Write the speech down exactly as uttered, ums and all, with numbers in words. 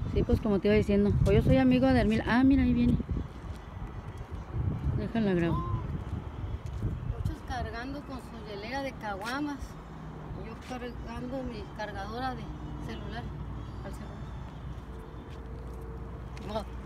Sí, pues como te iba diciendo. Pues yo soy amigo de Hermila. Ah, mira, ahí viene. Déjala grabo. Muchos cargando con su hielera de caguamas. Yo cargando mi cargadora de celular. Al celular. No.